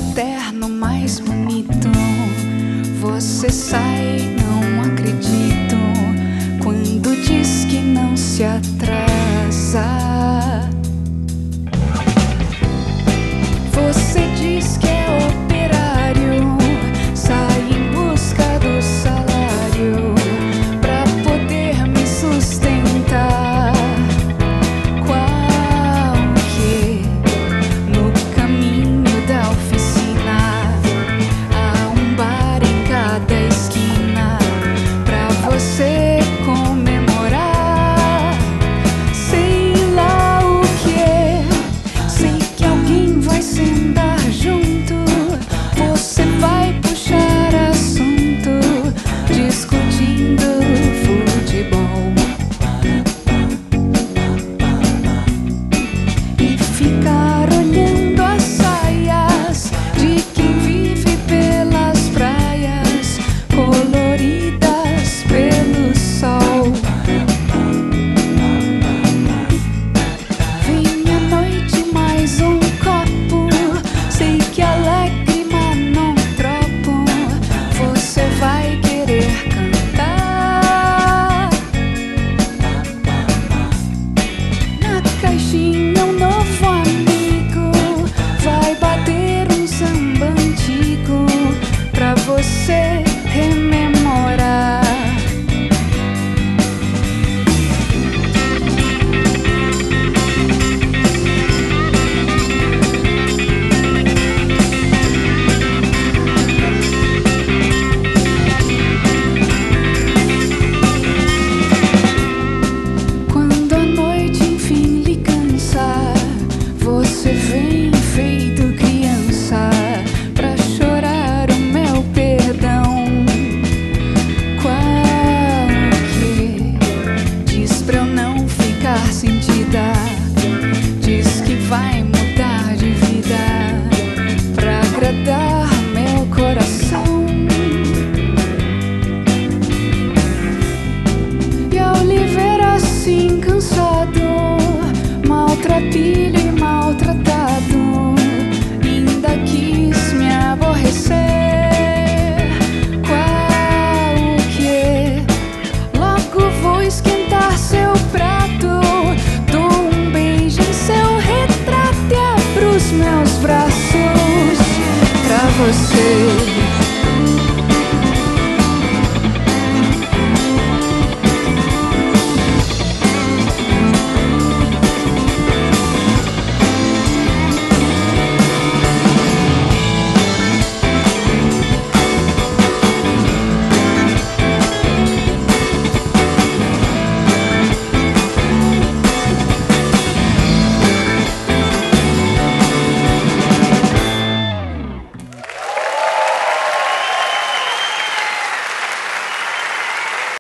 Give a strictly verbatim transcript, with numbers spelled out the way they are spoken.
terno mais bonito. Você sai, não acredito, quando diz que não se atrasa. Você diz que é operário, sai em busca do salário pra poder me sustentar. Qual que no caminho da oficina há um bar em cada esquina pra você comemorar. Sei lá o que é, sei que alguém vai sentar junto. Você vai puxar assunto, discutindo futebol, e ficar olhando as saias de quem vive pelas praias coloridas pelo sol. Vem à noite mais um copo, sei que alegre, mas não tropo. Você vai querer cantar. Na caixinha um novo amigo vai bater um samba antigo pra você rememorar. Quando a noite enfim lhe cansar, você vem feito criança pra chorar o meu perdão. Qual que diz pra eu não ficar sentida, diz que vai mudar de vida pra agradar meu coração. E ao lhe ver assim cansado, maltrapilho e maltratado, ainda quis me aborrecer. Qual que é? Logo vou esquentar seu prato, dou um beijo em seu retrato e abro os meus braços pra você.